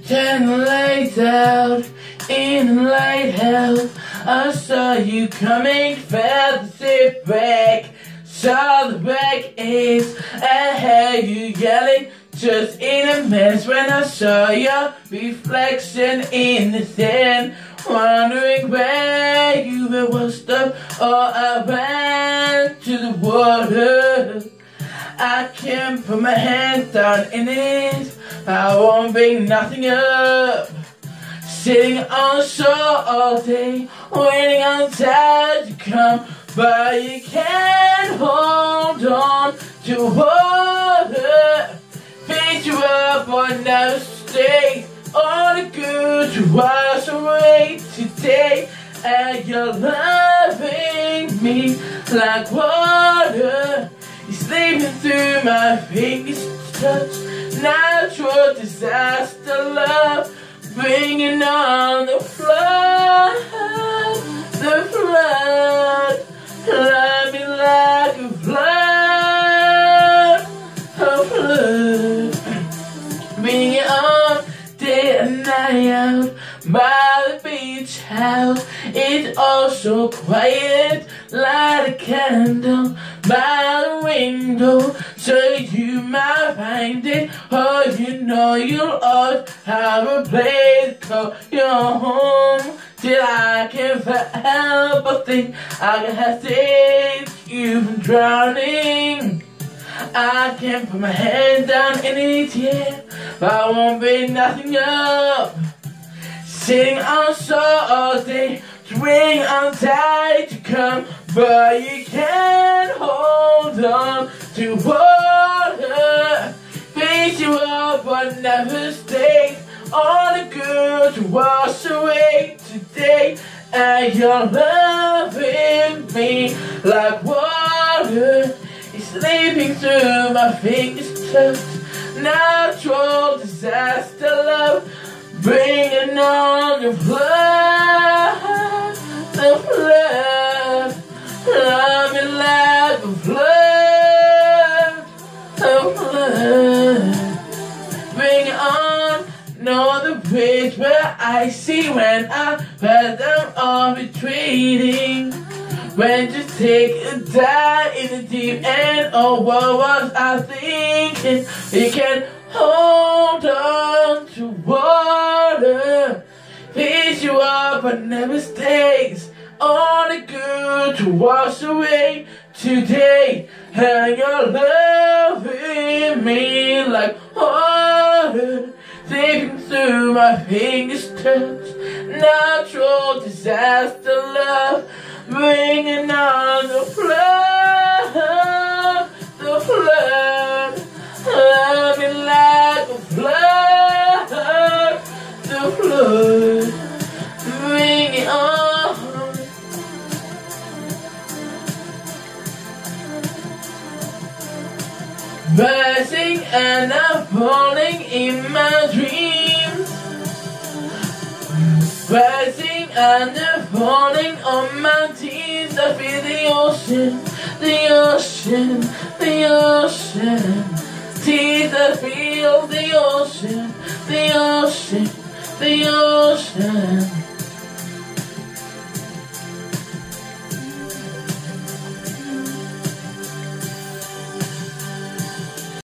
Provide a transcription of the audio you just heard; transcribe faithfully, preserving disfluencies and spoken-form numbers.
Ten lights out in the lighthouse. I saw you coming, felt the sit back. Saw the back is, I heard you yelling just in a mess when I saw your reflection in the sand. Wondering where you were washed up, or I ran to the water. I can't put my hand down in it, I won't bring nothing up. Sitting on shore all day, waiting on tide to come, but you can't hold on to water. Pick you up or never stay. All the good to wash away today, and you're loving me like water. You're sleeping through my fingers to touch. Natural disaster love, bringing on the flood, the flood. Love me like a flood, a flood. Bring it on day and night out by the beach house. It's all so quiet, light a candle by the window so you might find it. Oh, you know you'll always have a place to call your home. Till I can't help but think I can save you from drowning. I can't put my head down in it yet, but I won't bring nothing up. Sitting on shore all day, waiting on tide to come, but you can't hold on to water. Pick you up but never stay. All the good to wash away today, and you're loving me like water. It's sleeping through my fingers touch. Natural disaster love, bringing on the flood, the flood. Love me like a flood, the flood. Bring it on, know the place where I see when I felt them all retreating. When to take a dive in the deep end, oh what was I thinking? You can hold on to water, pick you up but never stays. Only good to wash away today, and you're loving me like water, slipping through my fingers touch. Natural disaster love, bringing on the flood, the flood. Love me like a flood, the flood. Bring it on. Rising and I'm falling in my dreams. Rising and I'm falling on my tears. I feel the ocean, the ocean, the ocean. Tears, I feel the ocean, the ocean, the ocean.